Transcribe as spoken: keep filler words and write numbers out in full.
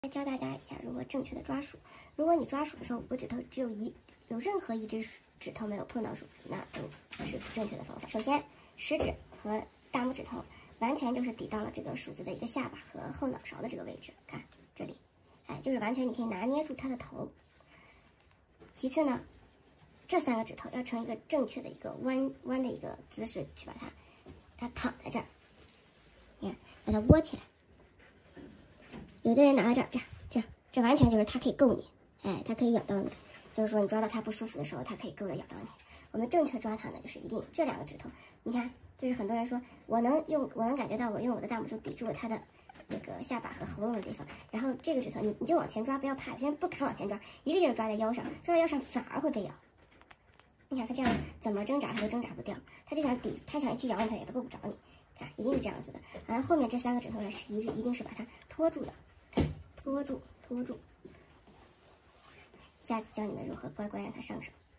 来教大家一下如何正确的抓鼠。如果你抓鼠的时候，五个指头只有一有任何一只指头没有碰到鼠子，那就是不正确的方法。首先，食指和大拇指头完全就是抵到了这个鼠子的一个下巴和后脑勺的这个位置，看这里，哎，就是完全你可以拿捏住它的头。其次呢，这三个指头要成一个正确的一个弯弯的一个姿势去把它，它躺在这儿，你看，把它窝起来。有的人拿到这儿，这样这样，这完全就是它可以够你，哎，它可以咬到你。就是说你抓到它不舒服的时候，它可以够着咬到你。我们正确抓它呢，就是一定这两个指头，你看，就是很多人说我能用，我能感觉到我用我的大拇指抵住了它的那个下巴和喉咙的地方，然后这个指头你你就往前抓，不要怕，有些人不敢往前抓，一个劲儿抓在腰上，抓到腰上反而会被咬。你看它这样怎么挣扎它都挣扎不掉，它就想抵，它想去咬你它也都够不着你，看一定是这样子的。然后后面这三个指头呢是一一定是把它拖住的。拖住，拖住。下次教你们如何乖乖让它上手。